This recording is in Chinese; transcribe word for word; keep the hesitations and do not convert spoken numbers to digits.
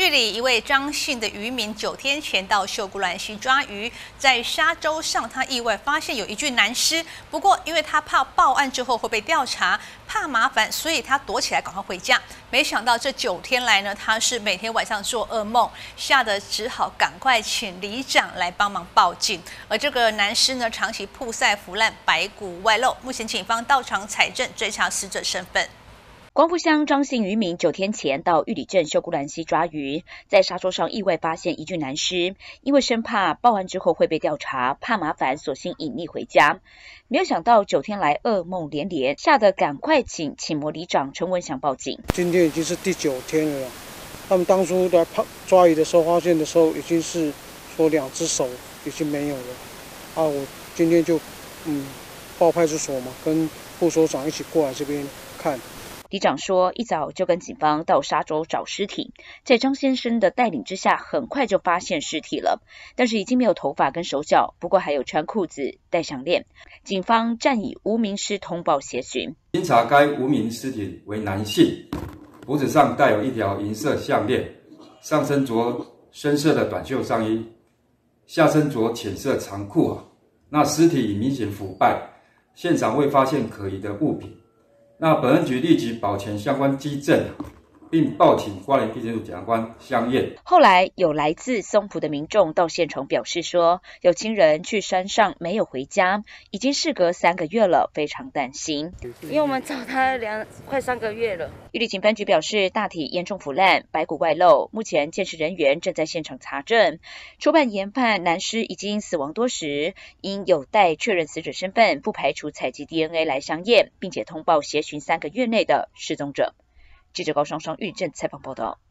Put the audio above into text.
玉里一位张姓的渔民九天前到秀姑峦溪抓鱼，在沙洲上他意外发现有一具男尸，不过因为他怕报案之后会被调查，怕麻烦，所以他躲起来赶快回家。没想到这九天来呢，他是每天晚上做噩梦，吓得只好赶快请里长来帮忙报警。而这个男尸呢，长期曝晒腐烂，白骨外露，目前警方到场采证，追查死者身份。 光复乡张姓渔民九天前到玉里镇秀姑峦溪抓鱼，在沙洲上意外发现一具男尸，因为生怕报案之后会被调查，怕麻烦，索性隐匿回家。没有想到九天来噩梦连连，吓得赶快请请摩里长陈文祥报警。 今天已经是第九天了，他们当初来抓鱼的时候发现的时候，已经是说两只手已经没有了。啊，我今天就嗯报派出所嘛，跟副所长一起过来这边看。 里长说，一早就跟警方到沙洲找尸体，在张先生的带领之下，很快就发现尸体了，但是已经没有头发跟手脚，不过还有穿裤子、戴项链。警方暂以无名尸通报协寻。 经查，该无名尸体为男性，脖子上带有一条银色项链，上身着深色的短袖上衣，下身着浅色长裤啊。那尸体已明显腐败，现场未发现可疑的物品。那本案局立即保全相关基证，并报请花莲地检署检察官相验。 后来有来自松浦的民众到现场表示说，有亲人去山上没有回家，已经事隔三个月了，非常担心。 因为我们找他两快三个月了。 玉里警分局表示，大体严重腐烂，白骨外露，目前鉴识人员正在现场查证。初判研判男尸已经死亡多时，因有待确认死者身份，不排除采集 D N A 来相验，并且通报协寻三个月内的失踪者。记者高双双玉里镇采访报道。